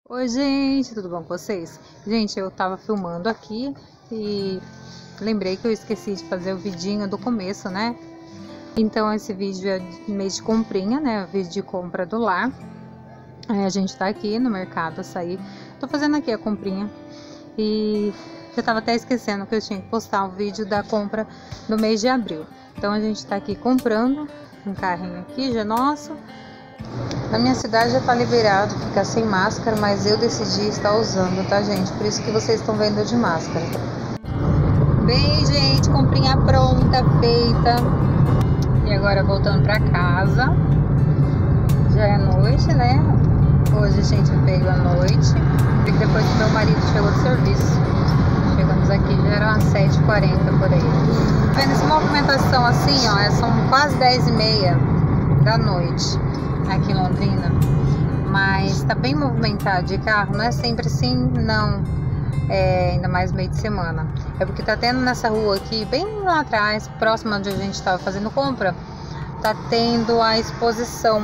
Oi gente, tudo bom com vocês? Gente, eu tava filmando aqui e lembrei que eu esqueci de fazer o vidinho do começo, né? Então esse vídeo é mês de comprinha, né? O vídeo de compra do lar. Aí a gente tá aqui no mercado, açaí. Tô fazendo aqui a comprinha e eu tava até esquecendo que eu tinha que postar um vídeo da compra do mês de abril. Então a gente tá aqui comprando um carrinho aqui, já é nosso. Na minha cidade já tá liberado ficar sem máscara, mas eu decidi estar usando, tá, gente? Por isso que vocês estão vendo eu de máscara. Bem, gente, comprinha pronta, feita. E agora voltando pra casa. Já é noite, né? Hoje a gente veio à noite. E depois que meu marido chegou do serviço. Chegamos aqui, já eram às 7h40 por aí. Vendo essa movimentação assim, ó, são quase 10h30 da noite. Aqui em Londrina, mas tá bem movimentado de carro, não é sempre assim, não, ainda mais meio de semana, é porque tá tendo nessa rua aqui, bem lá atrás, próximo onde a gente tava fazendo compra, tá tendo a exposição,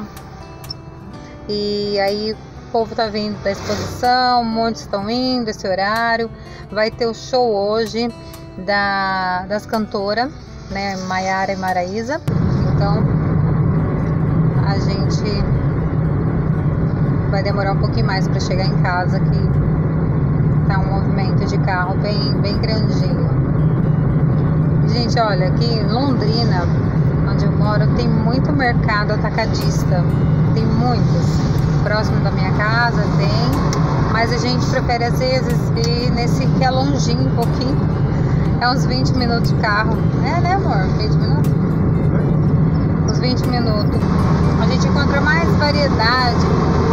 e aí o povo tá vindo da exposição, muitos estão indo esse horário, vai ter o show hoje das cantoras, né, Maiara e Maraísa, então a gente vai demorar um pouquinho mais para chegar em casa, que tá um movimento de carro bem grandinho. Gente, olha, aqui em Londrina, onde eu moro, tem muito mercado atacadista, tem muitos. Próximo da minha casa tem, mas a gente prefere às vezes ir nesse que é longinho um pouquinho, é uns 20 minutos de carro, né amor? 20 minutos? Uns 20 minutos. A gente encontra mais variedade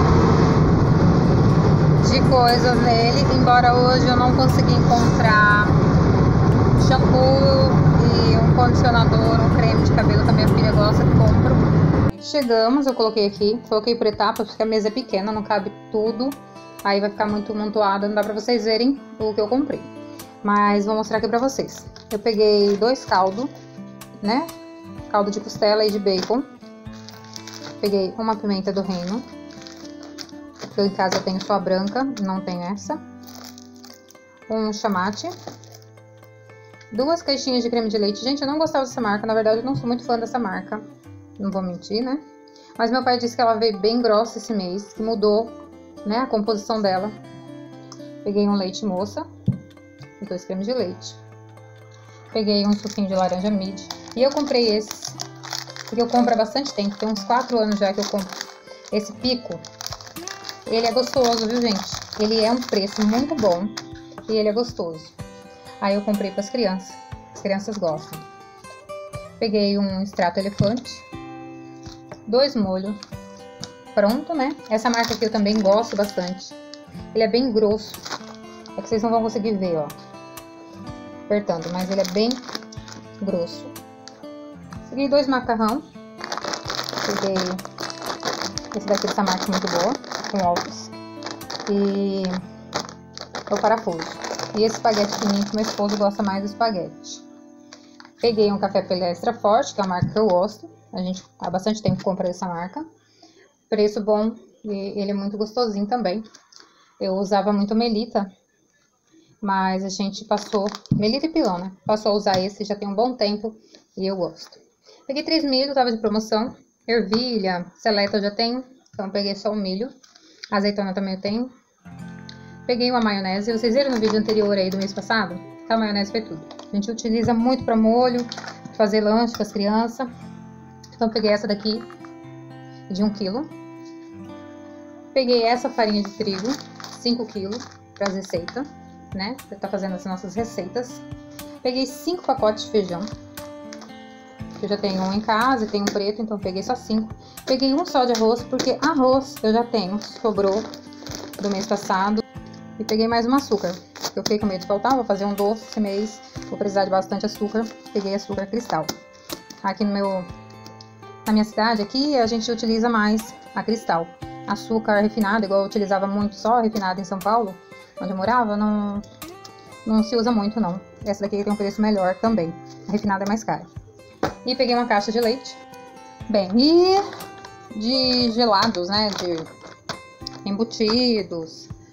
de coisas nele, embora hoje eu não consegui encontrar shampoo e um condicionador, um creme de cabelo que a minha filha gosta, que compro. Chegamos, eu coloquei aqui, coloquei por etapas, porque a mesa é pequena, não cabe tudo, aí vai ficar muito amontoado, não dá pra vocês verem o que eu comprei. Mas vou mostrar aqui pra vocês. Eu peguei 2 caldos, né? Caldo de costela e de bacon. Peguei uma pimenta do reino. Eu em casa tenho só a branca, não tenho essa. Um chamate. 2 caixinhas de creme de leite. Gente, eu não gostava dessa marca, na verdade eu não sou muito fã dessa marca. Não vou mentir, né? Mas meu pai disse que ela veio bem grossa esse mês, que mudou, né, a composição dela. Peguei um leite moça e 2 cremes de leite. Peguei um suquinho de laranja mid. E eu comprei esses, porque eu compro há bastante tempo, tem uns 4 anos já que eu compro esse pico. Ele é gostoso, viu, gente? Ele é um preço muito bom e ele é gostoso. Aí eu comprei para as crianças gostam. Peguei um extrato elefante, 2 molhos, pronto, né? Essa marca aqui eu também gosto bastante. Ele é bem grosso, é que vocês não vão conseguir ver, ó, apertando, mas ele é bem grosso. Peguei 2 macarrão. Peguei esse daqui dessa marca muito boa, com ovos. E o parafuso. E esse espaguete fininho que meu esposo gosta mais do espaguete. Peguei um café Pelé Extra Forte, que é a marca que eu gosto. A gente há bastante tempo compra essa marca. Preço bom e ele é muito gostosinho também. Eu usava muito Melita, mas a gente passou, Melita e pilão, né? Passou a usar esse já tem um bom tempo e eu gosto. Peguei 3 milho, tava de promoção. Ervilha, seleta eu já tenho, então peguei só o milho. Azeitona também eu tenho. Peguei uma maionese, vocês viram no vídeo anterior aí do mês passado? Que a maionese foi tudo. A gente utiliza muito para molho, pra fazer lanche com as crianças. Então peguei essa daqui, de 1 kg. Peguei essa farinha de trigo, 5 kg, para as receitas, né? Pra tá fazendo as nossas receitas. Peguei 5 pacotes de feijão. Eu já tenho um em casa e tenho um preto, então peguei só 5. Peguei um só de arroz, porque arroz eu já tenho, sobrou do mês passado. E peguei mais um açúcar, eu fiquei com medo de faltar, vou fazer um doce esse mês, vou precisar de bastante açúcar. Peguei açúcar cristal. Aqui na minha cidade, aqui a gente utiliza mais a cristal. Açúcar refinado, igual eu utilizava muito só refinado em São Paulo, onde eu morava, não se usa muito não. Essa daqui tem um preço melhor também, a refinada é mais cara. E peguei uma caixa de leite. Bem, e de gelados, né, de embutidos,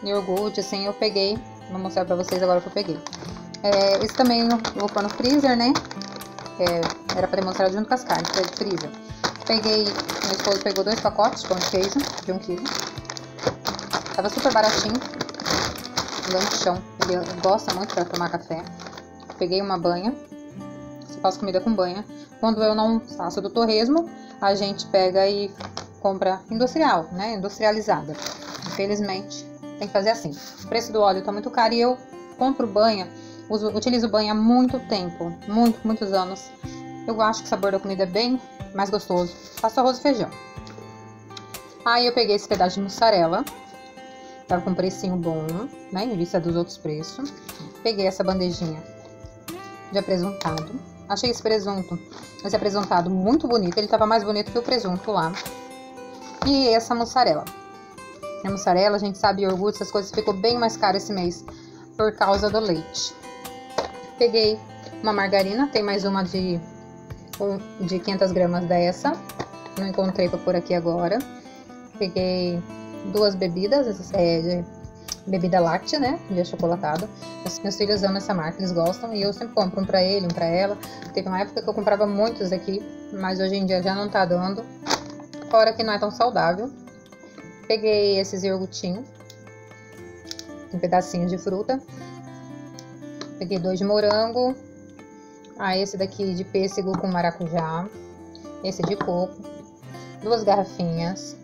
iogurte, assim, eu peguei. Vou mostrar pra vocês agora o que eu peguei. Esse também eu vou pôr no freezer, né? Era pra demonstrar junto com as carnes, que é de freezer. Peguei, meu esposo pegou 2 pacotes de pão de queijo, de 1 kg. Tava super baratinho. Lanchão. Ele gosta muito pra tomar café. Peguei uma banha. Você faz comida com banha. Quando eu não faço do torresmo, a gente pega e compra industrial, né? Industrializada. Infelizmente, tem que fazer assim. O preço do óleo tá muito caro e eu compro banha. Utilizo banha há muito tempo. Muitos anos. Eu acho que o sabor da comida é bem mais gostoso. Faço arroz e feijão. Aí eu peguei esse pedaço de mussarela. Tava com um precinho bom, né? Em vista dos outros preços. Peguei essa bandejinha de apresuntado. Achei esse apresuntado muito bonito. Ele tava mais bonito que o presunto lá. E essa mussarela. A mussarela, a gente sabe, iogurte, essas coisas ficou bem mais caro esse mês por causa do leite. Peguei uma margarina, tem mais uma de 500 gramas dessa. Não encontrei pra pôr aqui agora. Peguei 2 bebidas, de bebida láctea, né? De achocolatado. Meus filhos amam essa marca, eles gostam. E eu sempre compro um pra ele, um pra ela. Teve uma época que eu comprava muitos aqui, mas hoje em dia já não tá dando. Fora que não é tão saudável. Peguei esses iogurtinhos, em pedacinhos de fruta. Peguei 2 de morango. Esse daqui de pêssego com maracujá. Esse de coco. 2 garrafinhas,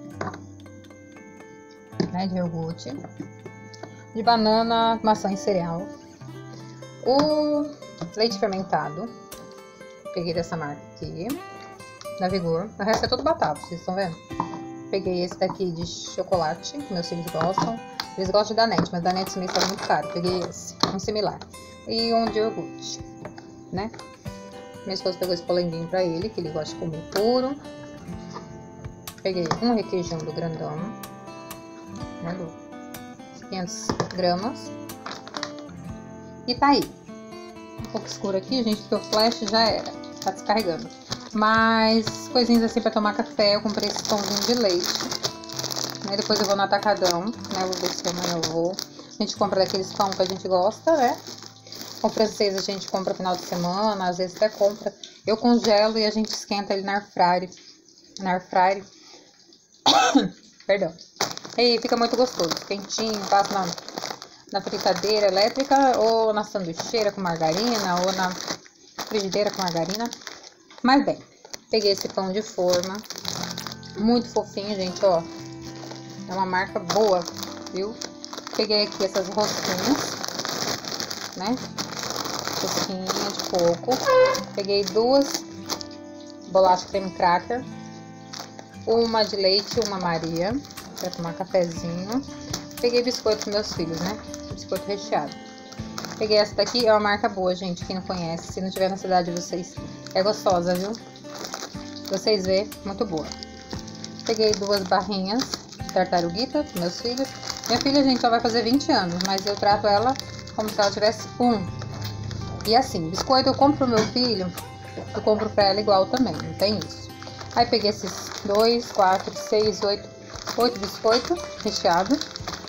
né, de iogurte. De banana, maçã e cereal. O leite fermentado. Peguei dessa marca aqui, da Vigor. O resto é tudo batata, vocês estão vendo? Peguei esse daqui de chocolate, que meus filhos gostam. Eles gostam de Danette, mas Danette esse mês tá muito caro. Peguei esse, um similar. E um de iogurte, né? Meu esposo pegou esse polenguinho pra ele, que ele gosta de comer puro. Peguei um requeijão do grandão, né? 500 gramas. E tá aí. Um pouco escuro aqui, gente, porque o flash já era. Tá descarregando. Mas coisinhas assim pra tomar café. Eu comprei esse pãozinho de leite. Aí depois eu vou no atacadão, né? Eu vou ver se amanhã eu vou. A gente compra daqueles pão que a gente gosta, né? O francês a gente compra no final de semana, às vezes até compra. Eu congelo e a gente esquenta ele na air fryer. Na air fryer. Perdão. E fica muito gostoso. Quentinho, passa na fritadeira elétrica ou na sanduicheira com margarina ou na frigideira com margarina. Mas bem, peguei esse pão de forma, muito fofinho, gente, ó. É uma marca boa, viu? Peguei aqui essas rosquinhas, né? Rosquinha de coco. Peguei 2 bolachas creme cracker, uma de leite e uma Maria, pra tomar cafezinho. Peguei biscoito para meus filhos, né? Biscoito recheado. Peguei essa daqui, é uma marca boa, gente, quem não conhece. Se não tiver na cidade de vocês, é gostosa, viu? Vocês vê, muito boa. Peguei 2 barrinhas de tartaruguita para meus filhos. Minha filha, gente, só vai fazer 20 anos, mas eu trato ela como se ela tivesse 1. E assim, biscoito eu compro pro meu filho, eu compro pra ela igual também, não tem isso. Aí peguei esses 2, 4, 6, 8 biscoitos recheados.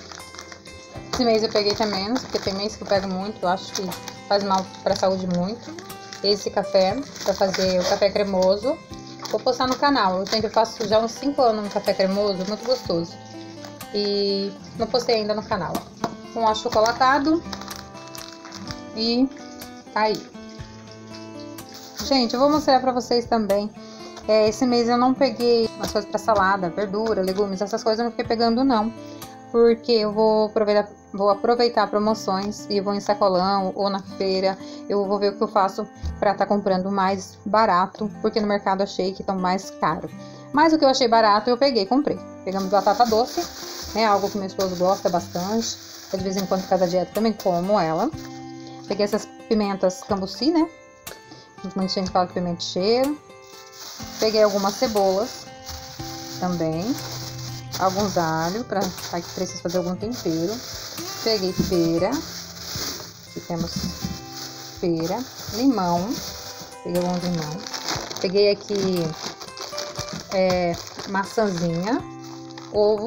Esse mês eu peguei até menos, porque tem mês que eu pego muito, eu acho que faz mal pra saúde muito. Esse café, pra fazer o café cremoso, vou postar no canal. Eu faço já uns 5 anos um café cremoso, muito gostoso. E não postei ainda no canal. Um achocolatado. E tá aí. Gente, eu vou mostrar pra vocês também. Esse mês eu não peguei umas coisas pra salada, verdura, legumes, essas coisas eu não fiquei pegando não. Porque eu vou aproveitar promoções e vou em sacolão ou na feira. Eu vou ver o que eu faço pra estar comprando mais barato, porque no mercado achei que estão mais caro. Mas o que eu achei barato eu peguei, comprei. Pegamos batata doce, né? Algo que meu esposo gosta bastante. De vez em quando, por causa da dieta, também como ela. Peguei essas pimentas cambuci, né? Muita gente fala que pimenta de cheiro. Peguei algumas cebolas também. Alguns alhos, para que precisa fazer algum tempero. Peguei pera. Aqui temos pera. Limão. Peguei alguns limão. Peguei aqui maçãzinha. Ovo.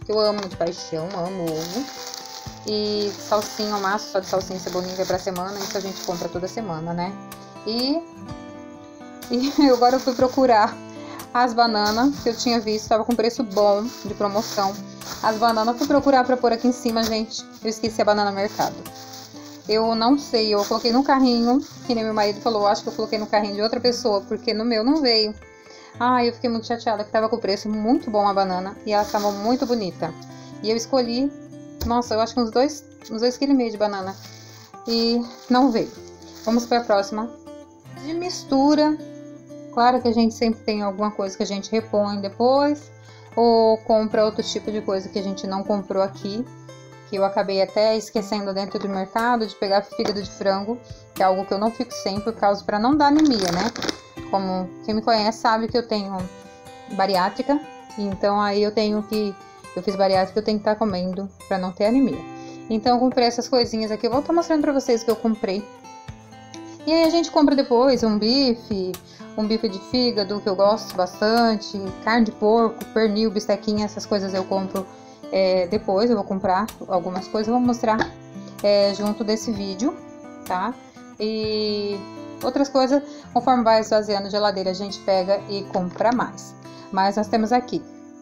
que eu amo de paixão, amo ovo. E salsinha, um maço só de salsinha e cebolinha vai pra semana, isso a gente compra toda semana, né? E agora eu fui procurar as bananas que eu tinha visto, tava com preço bom, de promoção. As bananas, fui procurar pra pôr aqui em cima, gente. Eu esqueci a banana no mercado. Eu não sei, eu coloquei no carrinho, que nem meu marido falou, acho que eu coloquei no carrinho de outra pessoa, porque no meu não veio. Ai, eu fiquei muito chateada, que tava com o preço muito bom a banana, e elas estavam muito bonitas. E eu escolhi, nossa, eu acho que uns 2,5 kg de banana, e não veio. Vamos para a próxima. De mistura, claro que a gente sempre tem alguma coisa que a gente repõe depois, ou compra outro tipo de coisa que a gente não comprou aqui, que eu acabei até esquecendo dentro do mercado, de pegar fígado de frango, que é algo que eu não fico sem, por causa, para não dar anemia, né? Como quem me conhece sabe que eu tenho bariátrica, então aí eu fiz bariátrica, eu tenho que estar comendo para não ter anemia. Então eu comprei essas coisinhas aqui, eu vou estar mostrando para vocês que eu comprei. E aí a gente compra depois um bife de fígado, que eu gosto bastante, carne de porco, pernil, bistequinha, essas coisas eu compro depois. Eu vou comprar algumas coisas, eu vou mostrar junto desse vídeo, tá? E outras coisas, conforme vai esvaziando a geladeira, a gente pega e compra mais. Mas nós temos aqui,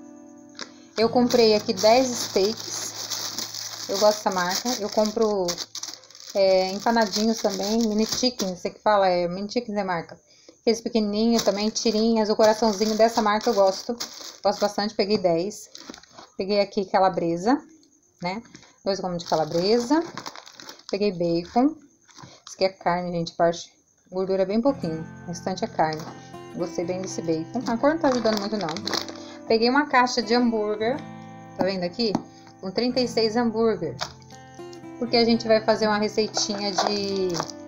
eu comprei aqui 10 steaks, eu gosto dessa marca, eu compro empanadinhos também, mini chicken, você que fala, mini chicken é marca. Aqueles pequenininhos também, tirinhas, o coraçãozinho dessa marca eu gosto bastante, peguei 10. Peguei aqui calabresa, né, 2 gomas de calabresa, peguei bacon, isso aqui é carne, gente, parte gordura bem pouquinho, o restante é carne. Gostei bem desse bacon, a cor não tá ajudando muito não. Peguei uma caixa de hambúrguer, tá vendo aqui? Com 36 hambúrguer, porque a gente vai fazer uma receitinha de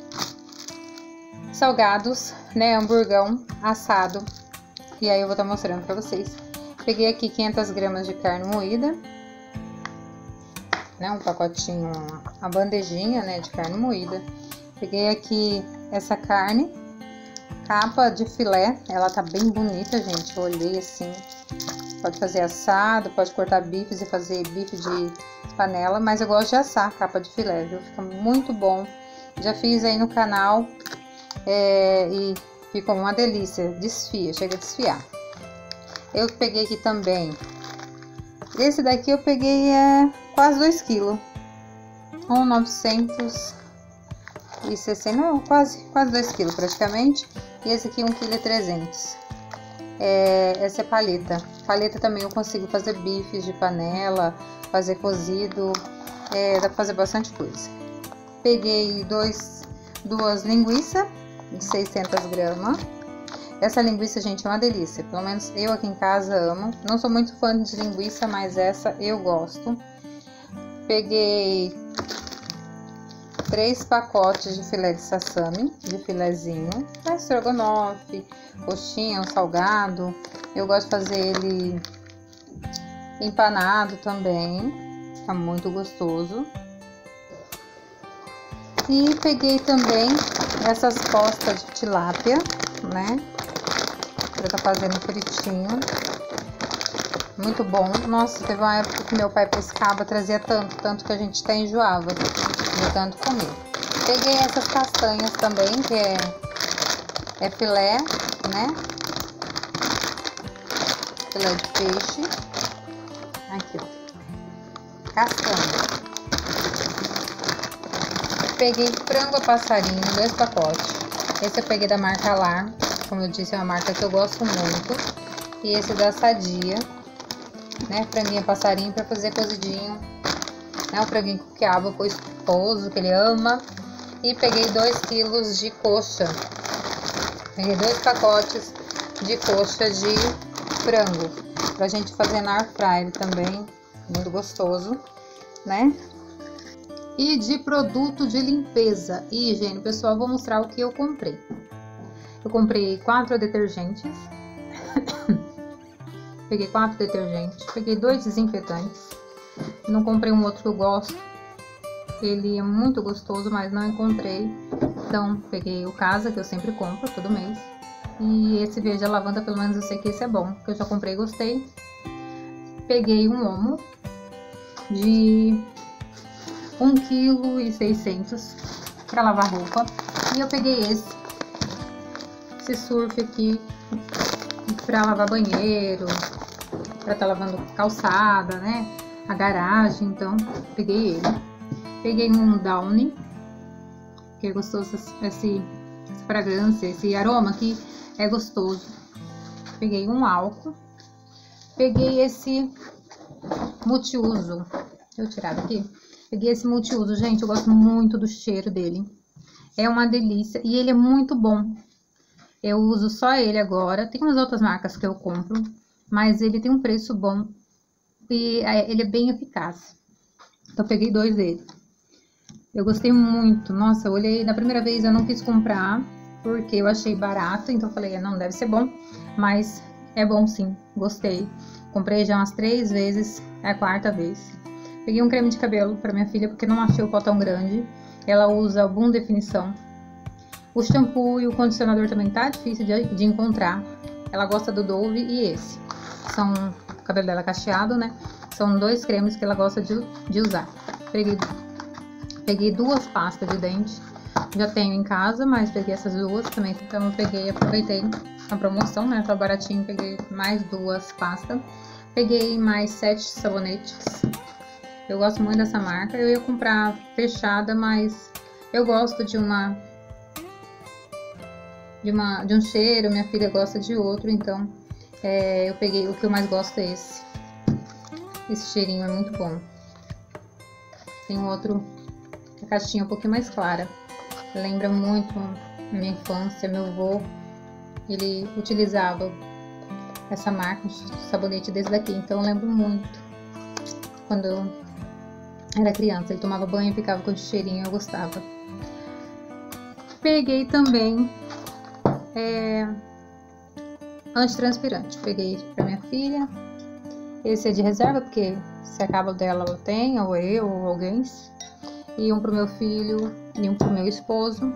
salgados, né, hamburgão assado, e aí eu vou estar mostrando pra vocês. Peguei aqui 500 gramas de carne moída, né, um pacotinho, uma bandejinha, né, de carne moída. Peguei aqui essa carne, capa de filé, ela tá bem bonita, gente, eu olhei assim, pode fazer assado, pode cortar bifes e fazer bife de panela, mas eu gosto de assar capa de filé, viu? Fica muito bom, já fiz aí no canal e ficou uma delícia, desfia, chega a desfiar. Eu peguei aqui também, esse daqui eu peguei quase 2 kg, 960, não, quase 2 kg praticamente, e esse aqui 1,3 kg. Essa é paleta também eu consigo fazer bifes de panela, fazer cozido, dá pra fazer bastante coisa. Peguei duas linguiças de 600 gramas. Essa linguiça, gente, é uma delícia, pelo menos eu aqui em casa amo. Não sou muito fã de linguiça, mas essa eu gosto. Peguei 3 pacotes de filé de sassami, de filezinho, estrogonofe, coxinha, um salgado. Eu gosto de fazer ele empanado também, tá muito gostoso. E peguei também essas postas de tilápia, né, pra tá fazendo fritinho, muito bom. Nossa, teve uma época que meu pai pescava, trazia tanto que a gente até enjoava de tanto comer. Peguei essas castanhas também, que é filé, né, filé de peixe, aqui ó, castanha. Peguei frango a passarinho, 2 pacotes. Esse eu peguei da marca Lar, como eu disse, é uma marca que eu gosto muito. E esse da Sadia, né, franguinho a passarinho para fazer cozidinho, né, o franguinho com quiabo pro esposo, que ele ama. E peguei 2 kg de coxa. Peguei 2 pacotes de coxa de frango, pra gente fazer na air fryer também, muito gostoso, né? E de produto de limpeza e higiene, pessoal, vou mostrar o que eu comprei. Eu comprei 4 detergentes, peguei 4 detergentes, peguei 2 desinfetantes, não comprei um outro que eu gosto, ele é muito gostoso, mas não encontrei, então peguei o Casa, que eu sempre compro todo mês, e esse verde a lavanda, pelo menos eu sei que esse é bom, que eu já comprei e gostei. Peguei um Omo, de 1,6 kg para lavar roupa. E eu peguei esse surf aqui para lavar banheiro, para estar lavando calçada, né? A garagem, então peguei ele. Peguei um Downy, que é gostoso, essa fragrância, esse aroma aqui é gostoso. Peguei um álcool. Peguei esse multiuso. Deixa eu tirar daqui. Peguei esse multiuso, gente, eu gosto muito do cheiro dele. É uma delícia e ele é muito bom. Eu uso só ele agora. Tem umas outras marcas que eu compro, mas ele tem um preço bom e ele é bem eficaz. Então, eu peguei 2 dele. Eu gostei muito. Nossa, eu olhei, na primeira vez eu não quis comprar, porque eu achei barato. Então, eu falei, não, deve ser bom. Mas é bom sim, gostei. Comprei já umas 3 vezes, é a 4ª vez. Peguei um creme de cabelo para minha filha, porque não achei o pó tão grande. Ela usa Boom Definição. O shampoo e o condicionador também tá difícil de encontrar. Ela gosta do Dove e esse. O cabelo dela é cacheado, né? São 2 cremes que ela gosta de usar. Peguei 2 pastas de dente. Já tenho em casa, mas peguei essas 2 também. Então eu aproveitei a promoção, né? Tava baratinho, peguei mais 2 pastas. Peguei mais 7 sabonetes. Eu gosto muito dessa marca. Eu ia comprar fechada, mas eu gosto de um cheiro. Minha filha gosta de outro, então eu peguei. O que eu mais gosto é esse. Esse cheirinho é muito bom. Tem outro, a caixinha é um pouquinho mais clara. Lembra muito minha infância. Meu avô, ele utilizava essa marca, um sabonete desse daqui. Então eu lembro muito quando eu era criança. Ele tomava banho e ficava com esse cheirinho, eu gostava. Peguei também antitranspirante. Peguei para minha filha. Esse é de reserva, porque se acaba o dela, ela tem, ou eu, ou alguém. E um pro meu filho e um pro meu esposo.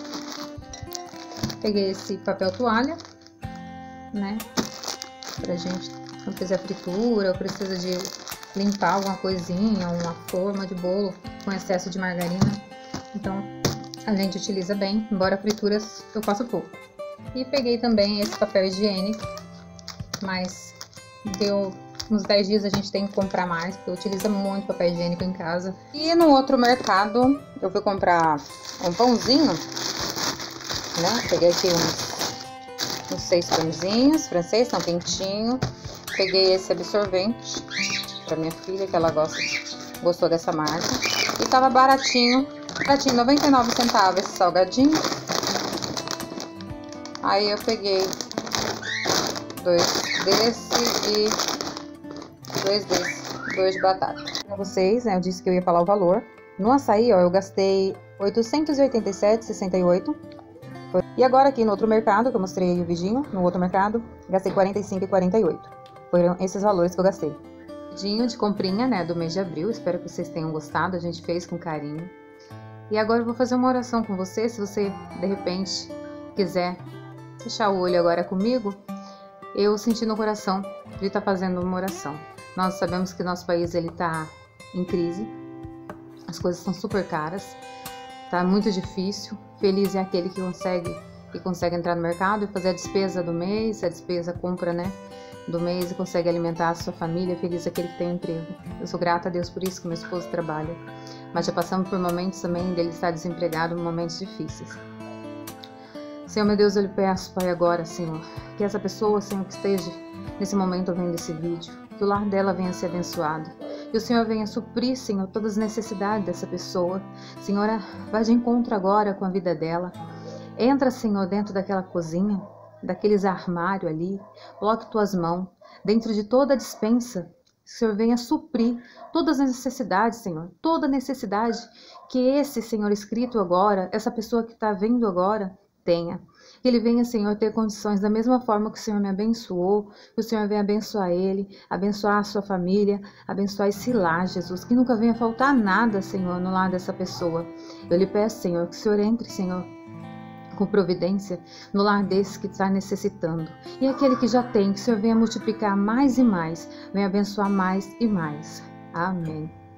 Peguei esse papel toalha, né? Pra gente, quando fizer fritura, ou precisa de limpar alguma coisinha, uma forma de bolo com excesso de margarina. Então, a gente utiliza bem, embora frituras eu faço pouco. E peguei também esse papel higiênico, mas deu uns 10 dias, a gente tem que comprar mais, porque utiliza muito papel higiênico em casa. E no outro mercado, eu fui comprar um pãozinho, né? Peguei aqui uns 6 pãezinhos, francês, tão quentinho. Peguei esse absorvente pra minha filha, que ela gostou dessa marca. E tava baratinho, 99 centavos esse salgadinho. Aí eu peguei 2 desse e 2 de batata. Pra vocês, né, eu disse que eu ia falar o valor. No açaí, ó, eu gastei R$ 887,68. E agora aqui no outro mercado, que eu mostrei o vidinho, no outro mercado, gastei R$ 45,48. Foram esses valores que eu gastei. Vidinho de comprinha, né, do mês de abril. Espero que vocês tenham gostado, a gente fez com carinho. E agora eu vou fazer uma oração com você. Se você, de repente, quiser fechar o olho agora comigo, eu senti no coração de estar fazendo uma oração. Nós sabemos que nosso país ele está em crise, as coisas estão super caras, tá muito difícil. Feliz é aquele que consegue entrar no mercado e fazer a despesa do mês, a despesa compra, né, do mês, e consegue alimentar a sua família. Feliz é aquele que tem um emprego. Eu sou grata a Deus por isso, que meu esposo trabalha, mas já passamos por momentos também dele estar desempregado, momentos difíceis. Senhor, meu Deus, eu lhe peço, Pai, agora, Senhor, que essa pessoa, Senhor, que esteja nesse momento vendo esse vídeo, que o lar dela venha ser abençoado, que o Senhor venha suprir, Senhor, todas as necessidades dessa pessoa. Senhora, vai de encontro agora com a vida dela. Entra, Senhor, dentro daquela cozinha, daqueles armários ali, coloque tuas mãos dentro de toda a despensa. Que o Senhor venha suprir todas as necessidades, Senhor, toda necessidade que esse, Senhor, escrito agora, essa pessoa que está vendo agora, tenha. Que ele venha, Senhor, ter condições da mesma forma que o Senhor me abençoou, que o Senhor venha abençoar ele, abençoar a sua família, abençoar esse lar, Jesus, que nunca venha faltar nada, Senhor, no lar dessa pessoa. Eu lhe peço, Senhor, que o Senhor entre, Senhor, com providência no lar desse que está necessitando. E aquele que já tem, que o Senhor venha multiplicar mais e mais, venha abençoar mais e mais. Amém.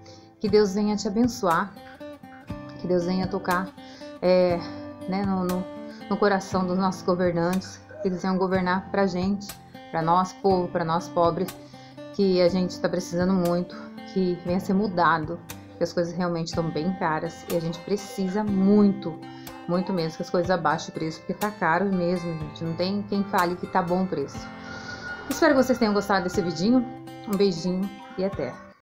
Que Deus venha te abençoar, que Deus venha tocar né, no coração dos nossos governantes, que eles venham governar pra gente, pra nós povo, pra nós pobres, que a gente tá precisando muito, que venha ser mudado, que as coisas realmente estão bem caras e a gente precisa muito mesmo que as coisas abaixem o preço, porque tá caro mesmo, gente, não tem quem fale que tá bom o preço. Espero que vocês tenham gostado desse vidinho, um beijinho e até!